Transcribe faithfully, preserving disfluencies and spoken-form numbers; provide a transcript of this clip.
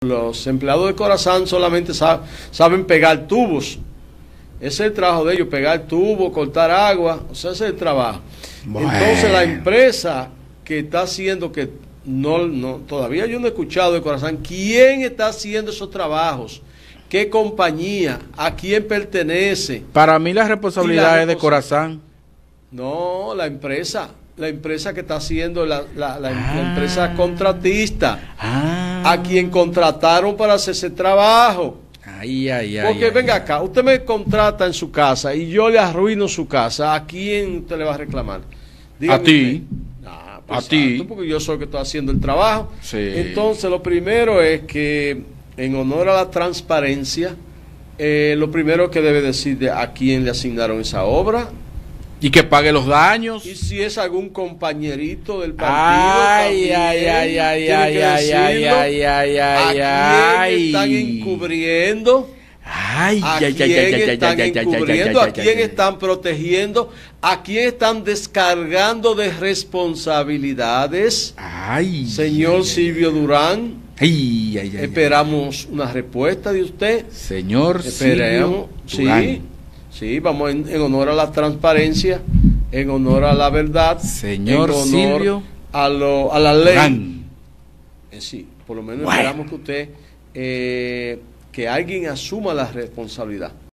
Los empleados de Corazán solamente sab saben pegar tubos. Ese es el trabajo de ellos, pegar tubos, cortar agua, o sea, ese es el trabajo. Bueno. Entonces la empresa que está haciendo, que no, no, todavía yo no he escuchado de Corazán, ¿quién está haciendo esos trabajos? ¿Qué compañía? ¿A quién pertenece? Para mí la responsabilidad es de Corazán. No, la empresa. La empresa que está haciendo, la, la, la, ah, la empresa contratista, ah, a quien contrataron para hacer ese trabajo. Ay, ay, ay, Porque ay, venga ay. acá, usted me contrata en su casa y yo le arruino su casa, ¿a quién usted le va a reclamar? Dígame a ti. Ah, pues a ti. Porque yo soy el que estoy haciendo el trabajo. Sí. Entonces, lo primero es que, en honor a la transparencia, eh, lo primero que debe decir de a quién le asignaron esa obra. Y que pague los daños. Y si es algún compañerito del partido, ay, ay, ay, ay, ay, ay, ay, ay, ay, ay, ¿a quién están encubriendo? Ay, ¿A ay, quién ay, ay, están ay, encubriendo? ay, ¿A quién están protegiendo? ¿A quién están descargando de responsabilidades? Ay, señor ay, Silvio Durán, ay, ay, ay, esperamos una respuesta de usted. Señor Esperemos, Silvio Durán. Sí. Sí, vamos en, en honor a la transparencia, en honor a la verdad, señor en honor Silvio a, lo, a la ley. Eh, sí, por lo menos bueno. esperamos que usted, eh, que alguien asuma la responsabilidad.